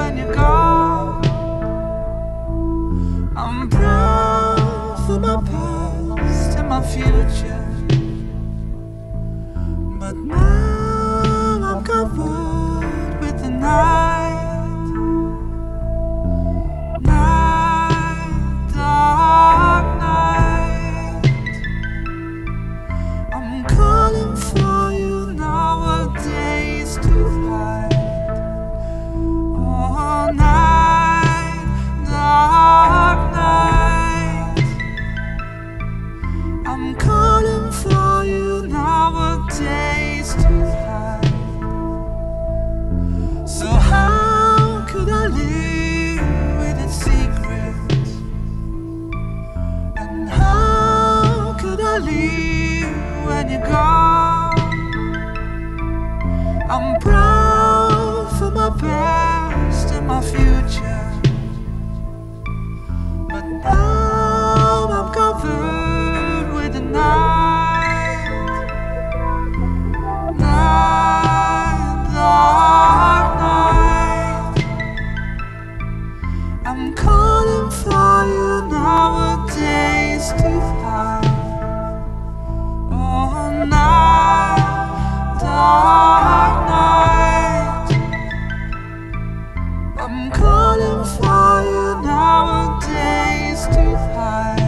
when you go. I'm proud for my past and my future, but now I'm covered with the night, night, dark night. I'm calling for you nowadays to hide. Oh, night, dark night. I'm calling for you nowadays to hide. So how could I live with its secrets? And how could I live when you're gone? I'm proud for my past and my future, but now I'm covered with the night, night, dark night. I'm calling for you nowadays to hide. Oh, night, dark night. I'm calling for you nowadays to hide.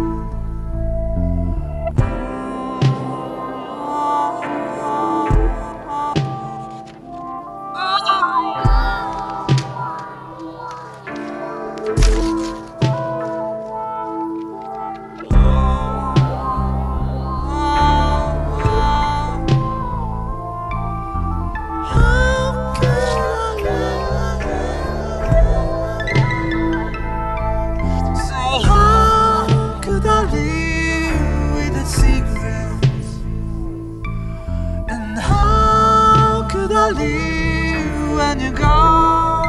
When you're gone,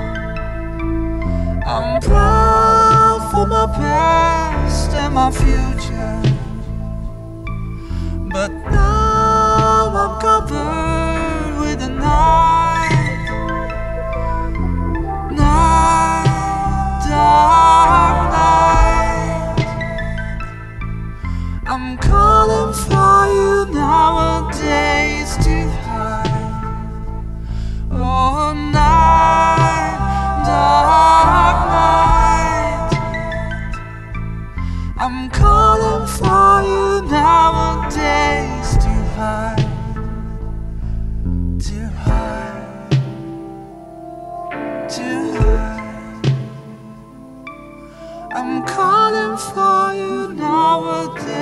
I'm proud for my past and my future, but now I'm covered with the night, night, dark night. I'm calling for you nowadays to hide. Oh, night, dark night. I'm calling for you nowadays to hide, to hide, to hide. I'm calling for you nowadays.